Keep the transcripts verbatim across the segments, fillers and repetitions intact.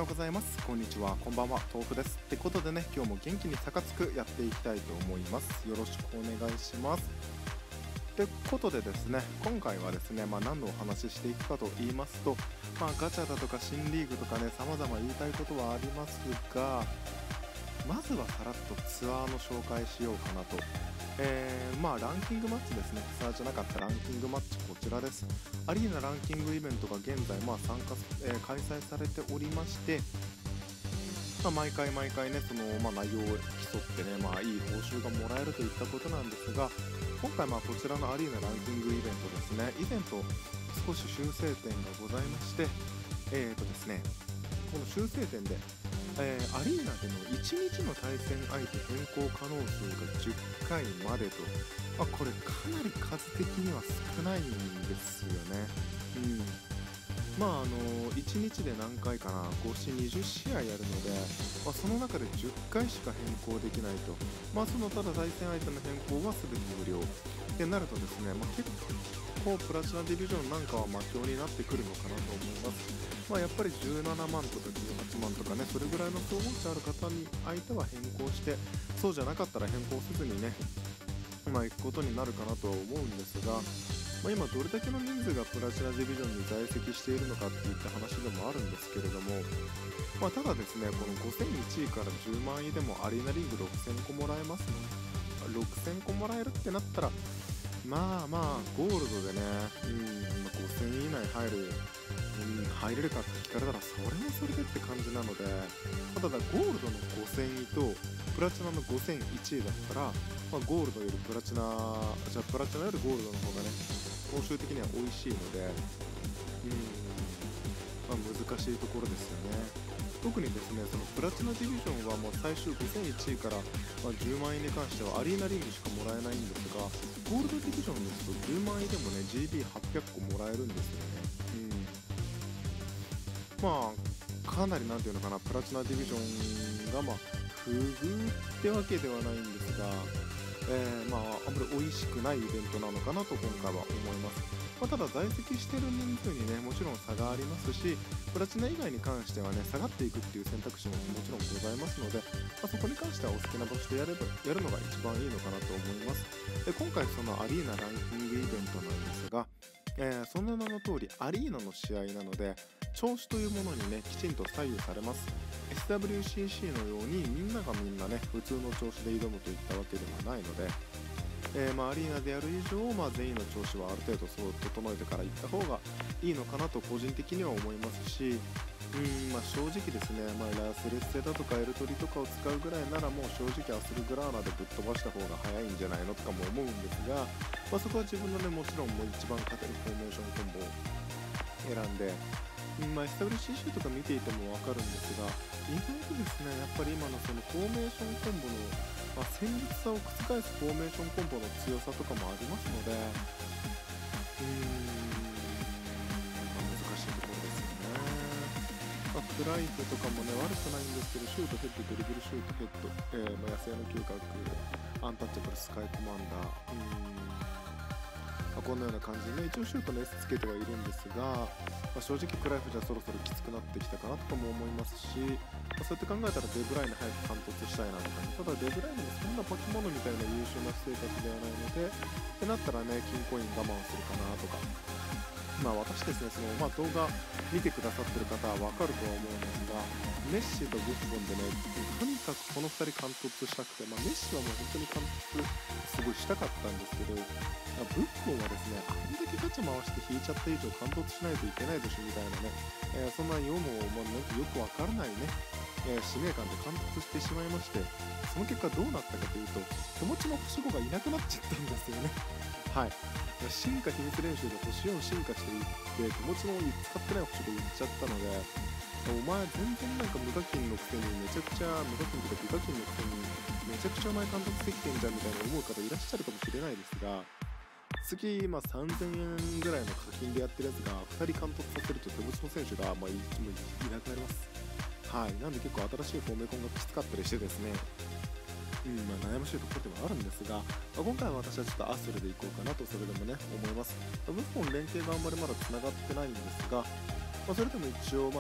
ようございます。こんにちは、こんばんは、豆腐です。ってことでね、今日も元気にサカツクやっていきたいと思います。よろしくお願いします。ってことでですね、今回はですね、まあ、何のお話ししていくかと言いますと、まあ、ガチャだとか新リーグとかね、様々言いたいことはありますが、まずはさらっとツアーの紹介しようかなと。えー、まあランキングマッチですね。ツアーじゃなかったランキングマッチ、こちらです。アリーナランキングイベントが現在、まあ、参加、えー開催されておりまして、まあ、毎回毎回ね、その、まあ、内容を競ってね、まあ、いい報酬がもらえるといったことなんですが、今回、まあ、こちらのアリーナランキングイベントですね、以前と少し修正点がございまして、えーとですね、この修正点で、えーアリーナでのいちにちの対戦相手変更可能数がじゅっかいまでと、まあ、これかなり数的には少ないんですよね。うんまああのいちにちで何回かな、ごしにじゅっしあやるので、まあ、その中でじゅっかいしか変更できないと、まあ、そのただ対戦相手の変更は全て無料ってなるとですね、まあ、結構プラチナディビジョンなんかは魔境になってくるのかなと思います。まあ、やっぱりじゅうななまんとかじゅうはちまんとかね、それぐらいの総合値ある方に相手は変更して、そうじゃなかったら変更せずにね、まあ、行くことになるかなとは思うんですが、まあ、今どれだけの人数がプラチナディビジョンに在籍しているのかっていった話でもあるんですけれども、まあ、ただですね、このごせんいちいからじゅうまんえでもアリーナリングろくせんこもらえますので、ろくせんこもらえるってなったら、まあまあゴールドでね、うんまあ、ごせんい以内入る、うん、入れるかって聞かれたらそれもそれでって感じなので、ただゴールドのごせんいとプラチナのごせんいちいだったら、まあ、ゴールドよりプラチナじゃあプラチナよりゴールドの方がね報酬的には美味しいので、うんまあ、難しいところですよね。特にですね、そのプラチナディビジョンはもう最終ごせんいちいから、まあ、じゅうまんえんに関してはアリーナリングしかもらえないんですが、ゴールドディビジョンですとじゅうまんえんでもね ジービーはっぴゃっこもらえるんですよね。うんまあかなりなんていうのかな、プラチナディビジョンがまあ不遇ってわけではないんですが、えー、まああんまり美味しくないイベントなのかなと今回は思います。まあ、ただ在籍してる人数にねもちろん差がありますし、プラチナ以外に関してはね下がっていくっていう選択肢ももちろんございますので、まあ、そこに関してはお好きな場所でやればやるのが一番いいのかなと思います。で今回そのアリーナランキングイベントなんですが、えーその名の通りアリーナの試合なので調子というものにねきちんと左右されます。 エスダブリューシーシー のようにみんながみんなね普通の調子で挑むといったわけではないので、えーまあ、アリーナでやる以上、まあ、全員の調子はある程度そう整えてから行った方がいいのかなと個人的には思いますし、うん、まあ、正直ですね、まあ、ラスレッセだとかエルトリとかを使うぐらいならもう正直アスルグラーナでぶっ飛ばした方が早いんじゃないのとかも思うんですが、まあ、そこは自分のねもちろんもう一番勝てるフォーメーションコンボを選んで、うんまあ、エスダブリューシーシー とか見ていても分かるんですが、意外とですねやっぱり今のそのフォーメーションコンボの、まあ、戦術さを覆すフォーメーションコンボの強さとかもありますので、うーん、まあ、難しいところですよね。まあ、クライフとかもね悪くないんですけど、シュートヘッドドリブルシュートヘッド、えーまあ、野生の嗅覚アンタッチャブルスカイコマンダー、うーんまあ、こんなような感じでね一応シュートの S つけてはいるんですが、まあ、正直クライフじゃそろそろきつくなってきたかなとかも思いますし、まあ、そうやって考えたらデブライネ早く貫突したいなとかね、ただデブライネもそんな化け物みたいな優秀な生活ではないのでってなったらね金コイン我慢するかなとか、まあ私ですねその、まあ、動画見てくださってる方は分かるとは思うんですが、メッシとブッフォンでねとにかくこのふたり貫突したくて、まあ、メッシはもう本当に貫突すごいしたかったんですけど、まあブッフォンはですねあんだけガチャ回して引いちゃった以上貫突しないといけないでしょみたいなね、えーそんな世も、まあ、なんかよくわからないね、えー使命感で貫突してしまいまして、その結果どうなったかというと手持ちの星ごがいなくなっちゃったんですよね。はい、進化秘密練習で星よん進化していって手持ちの使ってない星ごいっちゃったので、お前全然なんか無課金のくせにめちゃくちゃ無課金というか無課金のくせにめちゃくちゃお前貫突できてんじゃんみたいな思う方いらっしゃるかもしれないですが、次、まあ、さんぜんえんぐらいの課金でやってるやつがふたり貫突させると手持ちの選手が、まあ、いもういなくなります。はい、なんで結構新しいフォーメコンがきつかったりしてですね、うんまあ、悩ましいところではあるんですが、まあ、今回は私はちょっとアスルでいこうかなとそれでもね思います。ブッフォン連携があんまりまだ繋がってないんですが、まあ、それでも一応、まあ、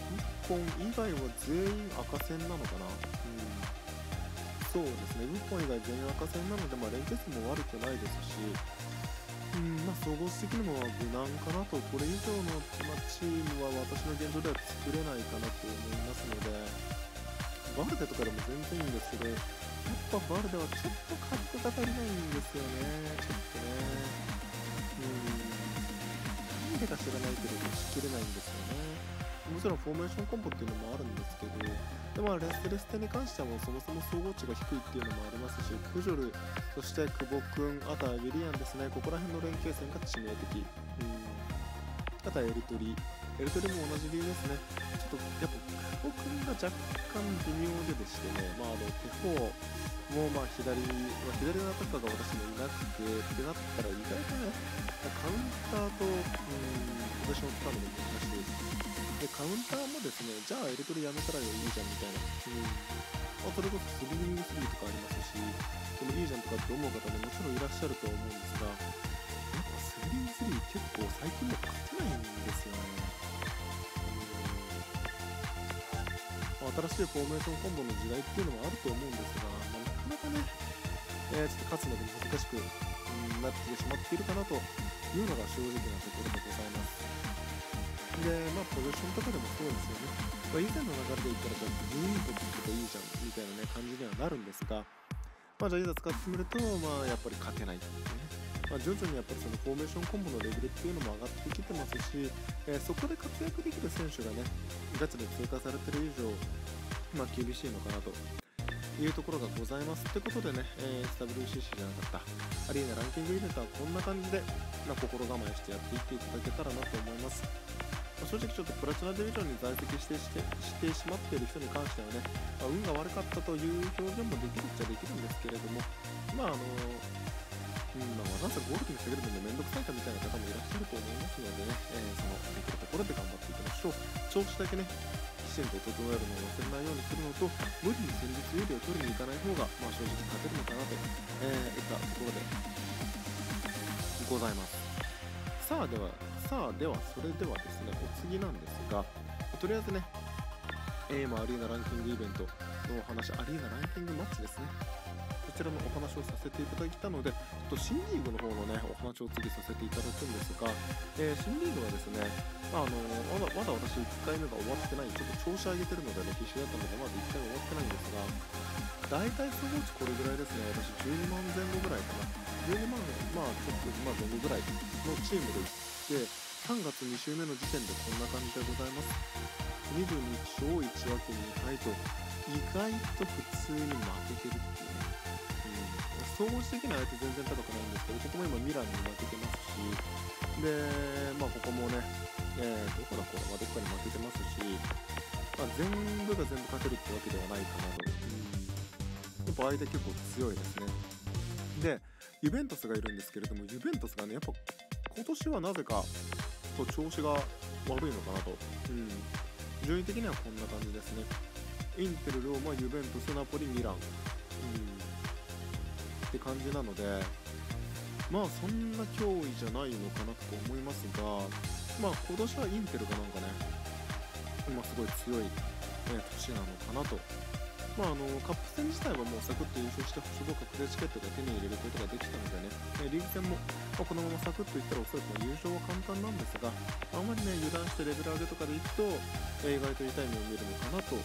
ウッポン以外は全員赤線なのかな。うん、そうですね、ウッポン以外全員赤線なので、まあ、連結も悪くないですし、うん、まあ、総合的にも無難かなと。これ以上の、まあ、チームは私の現状では作れないかなと思いますので、バルデとかでも全然いいんですけど、やっぱバルデはちょっと火力が足りないんですよね。ちょっとね。うん。なんでか知らないけど、しきれないんですよね。もちろんフォーメーションコンボっていうのもあるんですけど、でまあ、レステレステに関してはもうそもそも総合値が低いっていうのもありますし、プジョル、そして久保君、あとはウィリアンですね、ここら辺の連携線が致命的。うん、あとはエルトリ。エルトリも同じ理由ですね。ちょっとやっぱ久保君が若干微妙ででしてね、まあ、あの手法もまあ左、まあ、左のアタッカーが私もいなくて、ってなったら意外とね、カウンターと、うん、ポジションを使うのも難しいです。で、カウンターもですね、じゃあエルトリやめたらいいじゃんみたいな。うん、まあ、それこそ スリーインスリー とかありますし、でもいいじゃんとかって思う方ももちろんいらっしゃるとは思うんですが、やっぱ スリーインスリー 結構最近も勝てないんですよね。まあ、新しいフォーメーションコンボの時代っていうのもあると思うんですが、まあ、なかなかね、えー、ちょっと勝つので難しく、うん、なってしまっているかなというのが正直なところでございます。で、まあ、ポジションとかでもそうですよね。まあ、以前の流れで言ったら、じゃあ、ブルーイントってこといいじゃんみたいな、ね、感じにはなるんですが、まあ、じゃあ、いざ使ってみると、まあ、やっぱり勝てないっていうね。まあ、徐々にやっぱりそのフォーメーションコンボのレベルっていうのも上がってきてますし、えー、そこで活躍できる選手がね、ガチで追加されてる以上、まあ、厳しいのかなというところがございます。ってことでね、えー、エスダブリューシーシー じゃなかったアリーナランキングイベントはこんな感じで、まあ、心構えしてやっていっていただけたらなと思います。まあ、正直ちょっとプラチナディビジョンに在籍してしてしてしまっている人に関してはね、まあ、運が悪かったという表現もできるっちゃできるんですけれども、まああのうんまあ、わざわざゴールに下げるのもめんどくさいかみたいな方もいらっしゃると思いますのでね、えー、そのできるところで頑張っていきましょう。調子だけね、きちんと整えるのを忘れないようにするのと、無理に戦術有利を取りに行かない方が、まあ、正直勝てるのかなと、えー、いったところでございます。さあでは、さあでは、それではですね、お次なんですが、とりあえずね、えー、まあアリーナランキングイベントのお話、アリーナランキングマッチですね。こちらのお話をさせていただいたので、ちょっと新リーグの方のね、お話を次させていただくんですが、えー、新リーグはですね、まああのまだまだ私いっかいめが終わってない、ちょっと調子上げてるのでね、必死だったので、まだいっかいめ終わってないんですが、大体総合値これぐらいですね、私じゅうにまんぜん後ぐらいかな。じゅうにまん、まあちょっと、まあ前後ぐらいのチームで行って、さんがつに週目の時点でこんな感じでございます。にじゅうに勝いち分けにはいと、意外と普通に負けてるっていうね。総合値的には相手全然高くないんですけど、ここも今ミランに負けてますし、で、まあここもね、えー、どこだこれ、まあ、どっかに負けてますし、まあ、全部が全部勝てるってわけではないかなと。うん、やっぱ相手結構強いですね。で、ユベントスがいるんですけれども、ユベントスがね、やっぱ今年はなぜかと調子が悪いのかなと。うん、順位的にはこんな感じですね。インテル、ローマ、ユベントス、ナポリ、ミラン。うんって感じなので、まあそんな脅威じゃないのかなと思いますが、まあ今年はインテルがなんかね、今すごい強い、ね、年なのかなと。まああのカップ戦自体はもうサクッと優勝して星合格でチケットが手に入れることができたのでね、リーグ戦も、まあ、このままサクッといったらおそらく優勝は簡単なんですが、あんまりね油断してレベル上げとかでいくと、えー、意外と痛い目を見るのかなと、うん、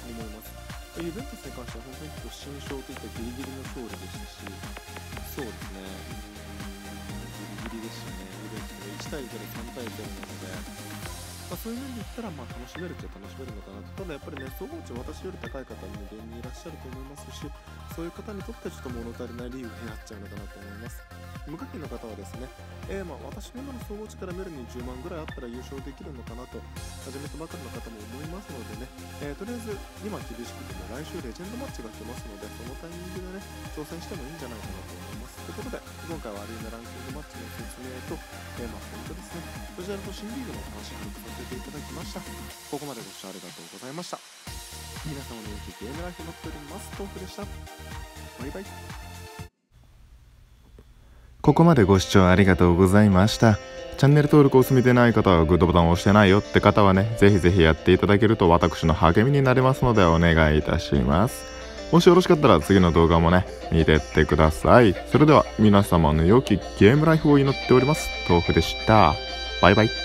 思います。ユベントスに関しては本当に結構新勝といったギリギリの勝利でしたし、そうですね、うーんギリギリでしたね。ユベントスがいちたいゼロ、さんたいゼロなので、まあ、そういう面で言ったらまあ楽しめるっちゃ楽しめるのかなと。ただやっぱりね、総合値私より高い方も現にいらっしゃると思いますし、そういう方にとってはちょっと物足りないリーグになっちゃうのかなと思います。無課金の方はですね、えー、まあ私の今の総合値から見るにじゅうまんぐらいあったら優勝できるのかなと始めたばかりの方も思いますのでね、えー、とりあえず今厳しくても来週レジェンドマッチが来ますので、そのタイミングでね挑戦してもいいんじゃないかなと思います。ということで今回はアリーナランキングマッチの説明と、えー、まあポイントですね、こちらと新リーグのお話をさせていただきました。ここまでご視聴ありがとうございました。皆様の良きゲームライフになっております。トークでした。バイバイ。 ここまでご視聴ありがとうございました。 チャンネル登録を済みでない方はグッドボタンを押してないよって方はね、ぜひぜひやっていただけると私の励みになりますのでお願いいたします。もしよろしかったら次の動画もね、見てってください。それでは皆様の良きゲームライフを祈っております。豆腐でした。バイバイ。